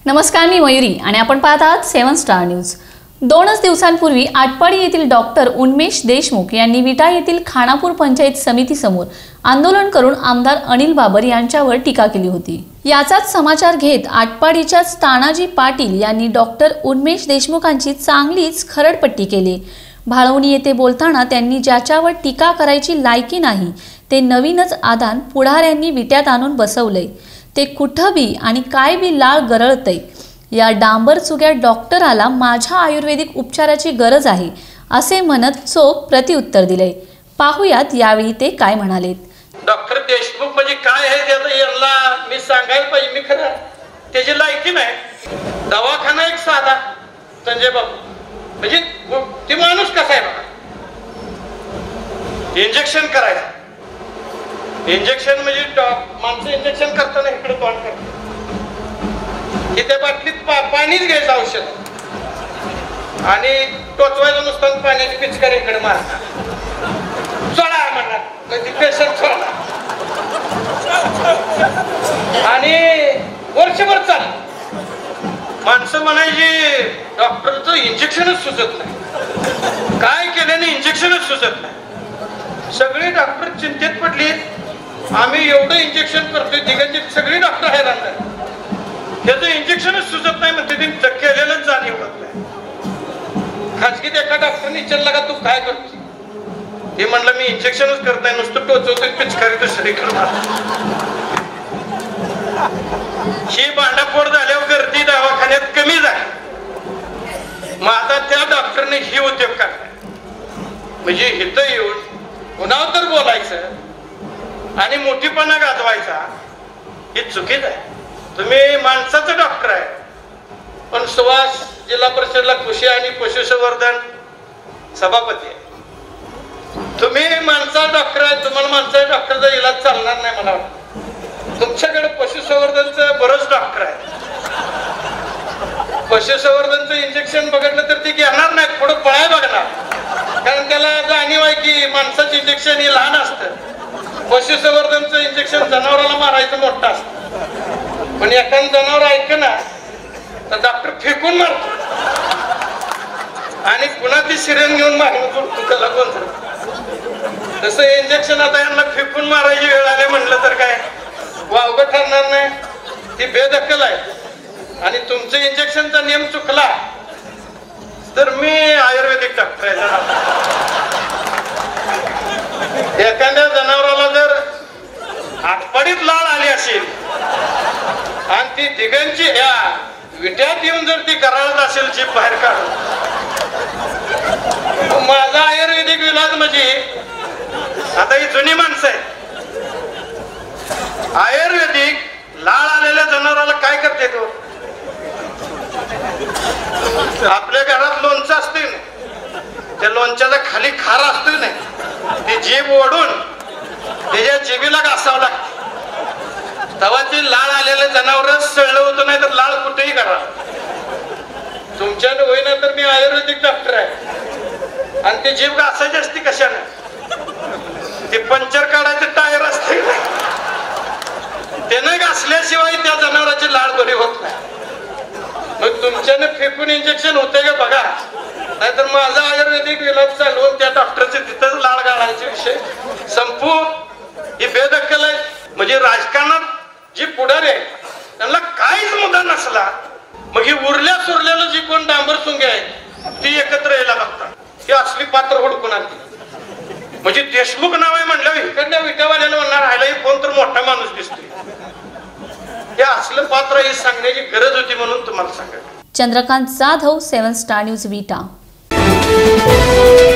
नमस्कार, मी मयुरी आणि आपण पाहत आहात 7 स्टार न्यूज। 2 दिवसांपूर्वी आटपाडी येथील डॉक्टर उन्मेष देशमुख यांनी विटा येथील खानापूर पंचायत समिती समोर आंदोलन करून आमदार अनिल बाबर यांच्यावर टीका केली होती। याचाच समाचार घेत आटपाडीच्या तानाजी पाटील यांनी डॉक्टर उन्मेष देशमुखांची चांगलीच खरडपट्टी केली। भाळवणी येथे बोलताना त्यांनी ज्याच्यावर टीका करायची लायकी नाही ते नवीनच आदान पुढाऱ्यांनी विट्यात आणून बसवलंय, ते कुठं बी आणि काय बी लाळ गरळतय। या डांबर चुग्या डॉक्टराला माझ्या आयुर्वेदिक उपचाराची गरज आहे असे म्हणत चोख प्रत्युत्तर दिले। पाहूयात यावेळी ते काय म्हणालेत। डॉक्टर देशमुख म्हणजे काय आहे ते यांना मी सांगायला पाहिजे। मी खरं त्याची लायकी नाही। दवाखाना एक साधा संजय बाबू म्हणजे ते माणूस कसा आहे बघा, इंजेक्शन करायचं। इंजेक्शन म्हणजे माणसं इंजेक्शन करताना इकडे तोंड करतात, त्या बाटलीत पाणीच घ्यायचं औषध आणि टोचवायचं नुसतं पाण्याची पिचकारी इकडे मारणार, सोडा म्हणणार कधी पेशंट सोडा आणि वर्षभर चाललं। माणसं म्हणायची डॉक्टरचं इंजेक्शनच सुचत नाही, काय केल्याने इंजेक्शनच सुचत नाही। सगळे डॉक्टर चिंतेत पडले, आम्ही एवढं इंजेक्शन करतोय, तिघांची सगळी डॉक्टर हैराण झाले, त्याचं इंजेक्शनच सुचत नाही म्हणते, ते केलेलंच जाणीव होत नाही। खाजगीत एका डॉक्टरने विचारलं का तू काय करतो, ते म्हणलं मी इंजेक्शनच करत नाही, नुसतं टोचवतोय पिचकारी तर शरीर करणार। ही भांडाफोड झाल्यावर गर्दी दवाखान्यात कमी झाली, मग आता त्या डॉक्टरने ही उद्योग काढला, म्हणजे इथं येऊन कुणावर तर बोलायचं आणि मोठीपणा गाजवायचा, हे चुकीचं आहे। तुम्ही माणसाचं डॉक्टर आहे, पण सुभाष जिल्हा परिषदला कृषी आणि पशुसंवर्धन सभापती आहे। तुम्ही माणसाचा डॉक्टर आहे, तुम्हाला माणसाच्या डॉक्टरचा इलाज चालणार नाही मला वाटतं। तुमच्याकडे पशुसंवर्धनचं बरंच डॉक्टर आहे, पशुसंवर्धनचं इंजेक्शन बघितलं तर ते घेणार नाही, थोडं पळाय बघणार, कारण त्याला जाणीव आहे की माणसाचं इंजेक्शन हे लहान असतं, पशुसंवर्धनचं इंजेक्शन जनावराला मारायचं मोठं असतं। पण एखादं जनावर ऐकलं ना तर डॉक्टर फेकून मारतो आणि पुन्हा ती सिरेन घेऊन मागणं जोडतो त्याला कोण। तसं इंजेक्शन आता यांना फेकून मारायची वेळ आली म्हणलं तर काय वावगं ठरणार नाही, ती बेदखल आहे। आणि तुमचं इंजेक्शनचा नियम चुकला तर मी आयुर्वेदिक डॉक्टर आहे। एखाद्या जनावराला जर आटपाडीत लाळ आली असेल आणि ती तिघांची ह्या विट्यात येऊन जर ती गराळत असेल जीभ बाहेर काढून, माझा आयुर्वेदिक इलाज म्हणजे आता ही जुनी माणसं आहे, आयुर्वेदिक लाळ आलेल्या जनावराला काय करते तो, आपल्या घरात लोणचं असते ना, त्या लोणच्याला खाली खार असतोय नाही, ती जीभ ओढून त्याच्या जिभेला घासावं लागते, तेव्हा ती लाळ आलेलं जनावरच सळलं होतं, नाही तर लाळ कुठेही करा। तुमच्याने होईना तर मी आयुर्वेदिक डॉक्टर आहे आणि ती जीभ घासायची असते कशाने, ते पंक्चर काढायचं टायर असते, त्यानं घासल्याशिवाय त्या जनावराची लाळ बरी होत नाही। मग तुमच्याने फेकून इंजेक्शन होते का बघा, नाहीतर माझा आयुर्वेदिक इलाज चालवून त्या डॉक्टरचे तिथंच लाळ गाळायचे विषय संपू, ही बेदखल आहे। म्हणजे राजकारणात जी पुढारी आहे त्यांना काहीच मुद्दा नसला, मग ही उरल्या सुरल्याला जी कोण डांबर सुंगे आहे ती एकत्र यायला बघतात, ही असली पात्र हुडकून आणते। म्हणजे देशमुख नाव आहे म्हणलं इकडल्या विटावाल्याला म्हणणार आयला हे कोण तर मोठा माणूस दिसतोय, हे असलं पात्र हे सांगण्याची गरज होती म्हणून तुम्हाला सांगायचं। चंद्रकांत जाधव, 7 स्टार न्यूज, विटा।